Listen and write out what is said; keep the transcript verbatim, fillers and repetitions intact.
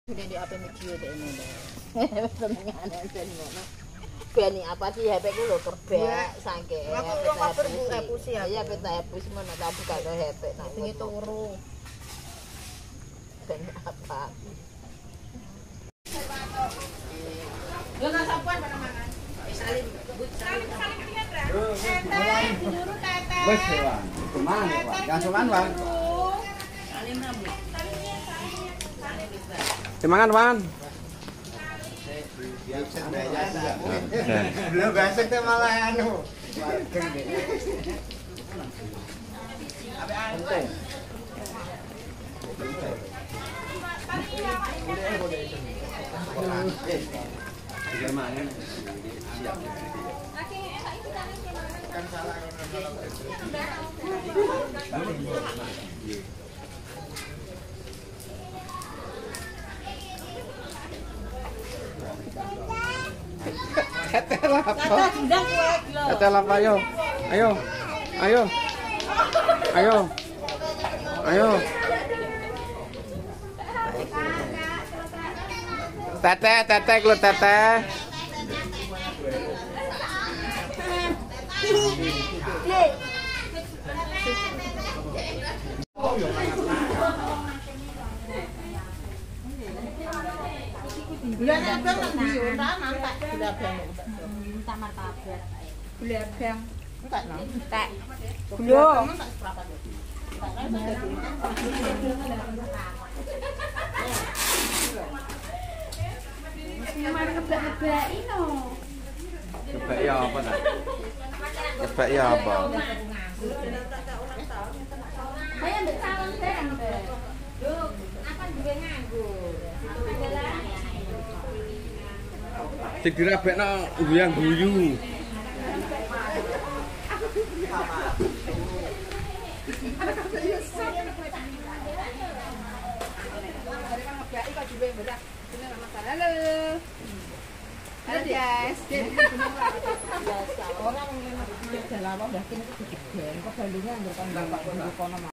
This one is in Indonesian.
Udah di H P video deh ini deh. Senengan enten ngono. Beni apa sih H P ku lho terbak saking. Aku urung kabur Bu hapus ya. Iya peta hapus men tak buka ke H P nak sing turu. Beni apa? Yo nang sapuan mana-mana. Salim, Bu salim. Salim lihat ra. Teteh diluru teteh. Wes ya, cuman ya, Yang cuman, Bang. Salim ra, Bu. Semangat, Wan. Belum besok teh malah anu. Penting. Kan salah. Tetel apa? Gendang kuat lho. Tetel apa ayo? Ayo. Ayo. Ayo. Ayo. Teteh, teteh lu teteh. Gula abang nang ndi ora mantak gula abang. Tak martabak. Gula abang. Enggak nang. Tak. Gula. Tak seberapa tuh. Mana kebak-kebak ino. Kebak ya apa nak? Kebak ya apa? Saya mbek calon teng. Duh, apa juga nganggur. Sing dirabekno guyang guyu. Halo. Halo guys. Orang yang jalan apa bahkan itu digeng kok bandingnya anggere kan bapak kono